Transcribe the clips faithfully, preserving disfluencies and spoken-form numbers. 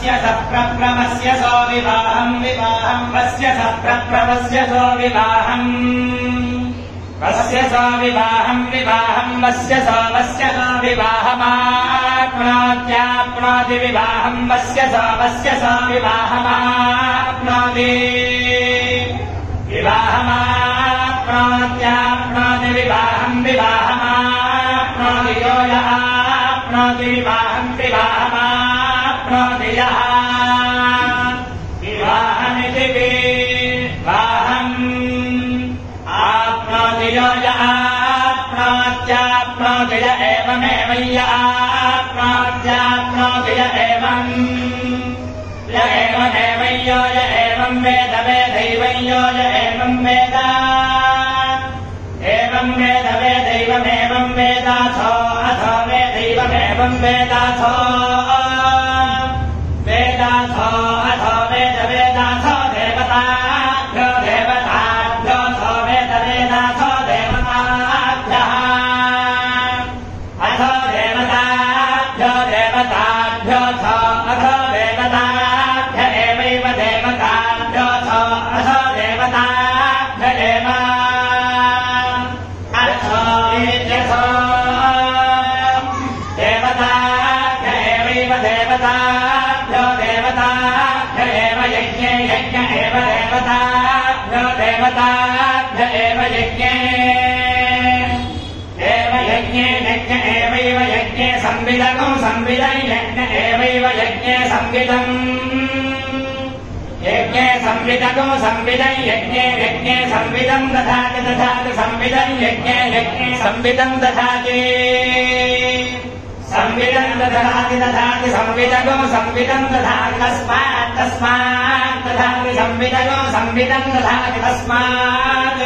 वस्य सप्रप्रवस्य सो विवाहम् विवाहम् वस्य सप्रप्रवस्य सो विवाहम् वस्य सो विवाहम् विवाहम् वस्य सो वस्य सो विवाहमाप्नोत्याप्नोति विवाहम् वस्य सो वस्य सो विवाहमाप्नोति विवाहमाप्नोत्याप्नोति विवाहम् विवाहमाप्नोति यो यः आप्नोति विवाहम् विवाहमाप्नोति यः विवाहमिति विवाहम् आप्नोति यो यः आप्नोत्याप्नोति य एवमेव य आप्नोत्याप्नोति य एवम् य एवमेव यो य एवम् वेद वेदैव यो य एवम् वेद एवम् वेद वेदैवमेवम् वेदाथो अथो वेदैवमेवम् वेदाथो वेदाथो अथो वेद वेदाथो देवताभ्यो देवताभ्योऽथो वेद वेदाथो देवताभ्यः अथो देवताभ्यो देवताभ्योऽथो अथो देवताभ्य एवैव देवताभ्योऽथो अथो देवताभ्य एव अथो यथो देवताभ्य एवैव देवताभ्यो देवताभ्य एव यज्ञे यज्ञ एव देवताभ्यो देवताभ्य एव यज्ञे एव यज्ञे यज्ञ एवैव यज्ञे संविदगो संविदं यज्ञ एवैव यज्ञे संविदम् यज्ञे संविदगो संविदं यज्ञे यज्ञे संविदं दधाति दधाति संविदं यज्ञे यज्ञे संविदं दधाति संविदं दधाति दधाति संविदगो संविदं दधाति तस्मात् तस्मात् दधाति संविदगो संविदं दधाति तस्मात्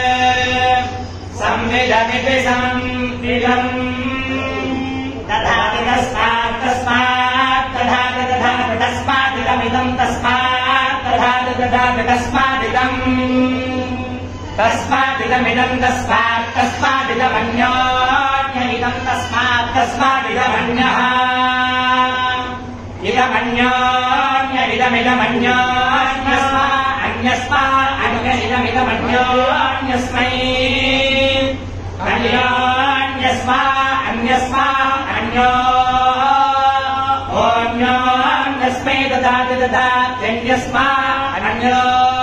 संविदमिति संविदम् दधाति तस्मात् तस्मात् दधाति दधाति तस्मादिदमिदं तस्मात् दधाति दधाति तस्मादिदम् तस्मादिदमिदं तस्मात् तस्मादिदमन्योन्यमिदं तस्मात् तस्मादिदमन्यः इदमन्योन्य इदमिदमन्योन्यस्मा अन्यस्मा अन्य इदमिदमन्योन्यस्मै अन्योन्यस्मा अन्यस्मा अन्यो ओन्योन्यस्मै ददाति ददात्यन्यस्मा अन्यो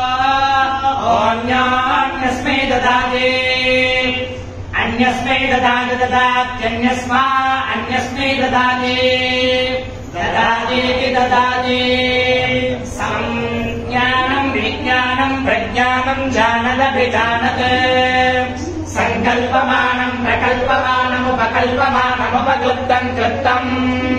ओन्योन्यस्मै ददाति अन्यस्मै ददाति ददात्यन्यस्मा अन्यस्मै ददाति ददातीति ददाति संज्ञानम् विज्ञानम् प्रज्ञानम् जानदभिजानत् सङ्कल्पमानम् प्रकल्पमानमुपकल्पमानमुपक्लुप्तम् कृतम्